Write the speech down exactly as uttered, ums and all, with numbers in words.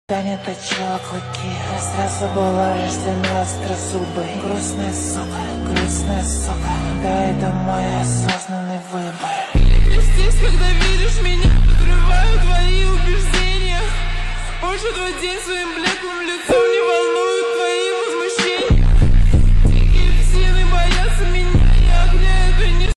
Таня точила клыки, а сразу была рождена острозубой. Грустная сука, грустная сука, да это мой осознанный выбор. И здесь, когда видишь меня, подрываю твои убеждения. Позже твой день своим блеклым лицом.